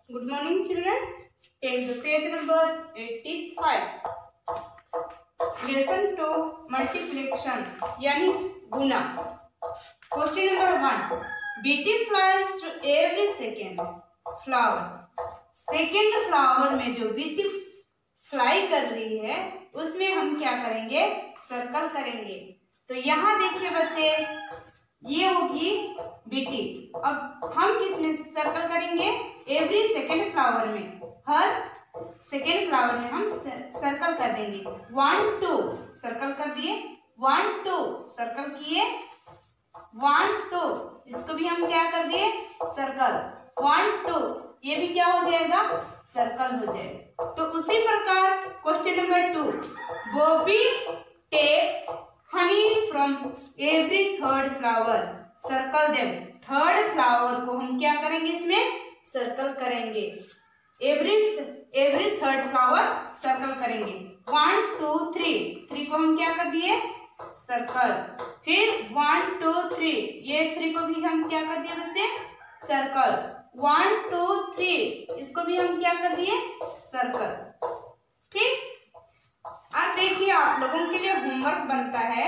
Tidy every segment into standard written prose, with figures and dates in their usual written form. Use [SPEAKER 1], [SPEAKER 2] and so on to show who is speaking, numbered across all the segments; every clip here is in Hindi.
[SPEAKER 1] Good morning, children. Take the page number 85. Lesson 2 multiplication यानी गुना. Question number 1. Beetle flies to every second flower. Second flower में जो बीटी फ्लाई कर रही है उसमें हम क्या करेंगे? सर्कल करेंगे. तो यहाँ देखिए बच्चे, ये होगी बीटी. अब हम किसमें सर्कल करेंगे? एवरी सेकेंड फ्लावर में. हर सेकेंड फ्लावर में हम सर्कल कर देंगे. 1 2 सर्कल कर दिए. 1 2 सर्कल किए. 1 2 इसको भी हम क्या कर दिए? सर्कल. 1 2 ये भी क्या हो जाएगा? सर्कल हो जाएगा. तो उसी प्रकार question number 2. Bobby takes honey from every third flower. Circle them. Third flower को हम क्या करेंगे? इसमें सर्कल करेंगे. एवरी थर्ड फ्लावर सर्कल करेंगे. 1 2 3 3 को हम क्या कर दिए? सर्कल. फिर 1 2 3 ये 3 को भी हम क्या कर दिए बच्चे? सर्कल. 1 2 3 इसको भी हम क्या कर दिए? सर्कल. ठीक. अब देखिए, आप लोगों के लिए होमवर्क बनता है.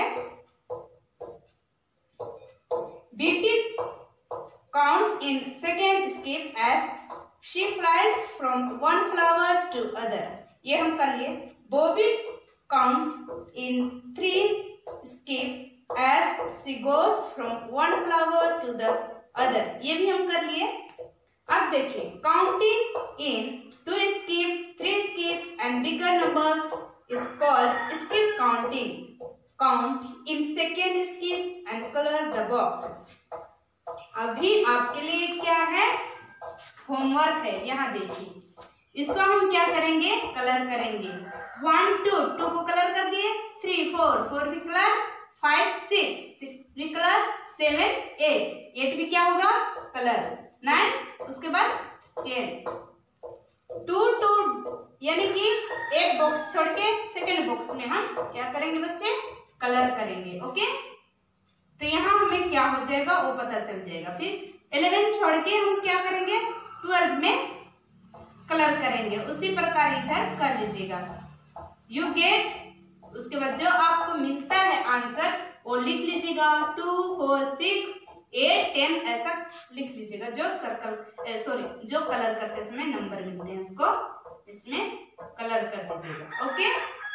[SPEAKER 1] BT counts in second skip as she flies from one flower to other. ये हम कर लिए. Bobby counts in 3 skip as she goes from one flower to the other. ये भी हम कर लिए. अब देखिए, counting in 2 skip, 3 skip and bigger numbers is called skip counting. Count in second skip and color the boxes. अभी आपके लिए क्या है? होमवर्क है. यहाँ देखिए, इसको हम क्या करेंगे? कलर करेंगे. 1 2 2 को कलर कर दिए. 3 4 4 भी कलर. 5 6 6 भी कलर. 7 8 8 भी क्या होगा? कलर. 9 उसके बाद 10. 2 2 यानी कि एक बॉक्स छोड़ के सेकेंड बॉक्स में हम क्या करेंगे बच्चे? कलर करेंगे. ओके. तो यहाँ हमें क्या हो जाएगा वो पता चल जाएगा. फिर 11 छोड़ के हम क्या करेंगे? 12 में कलर करेंगे. उसी प्रकार इधर कर लीजिएगा. You get. उसके बाद जो आपको मिलता है आंसर वो लिख लीजिएगा. 2 4 6 8 10 ऐसा लिख लीजिएगा. जो सर्कल जो कलर करते समय नंबर मिलते हैं उसको इसमें कलर कर दीजिएगा. Okay.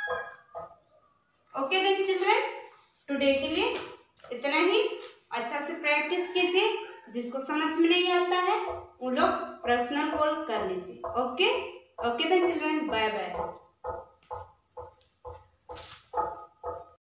[SPEAKER 1] Okay then children, today के लिए इतना ही. अच्छा से प्रैक्टिस कीजिए. जिसको समझ में नहीं आता है वो लोग पर्सनल कॉल कर लीजिए. Okay. Okay then children, bye bye.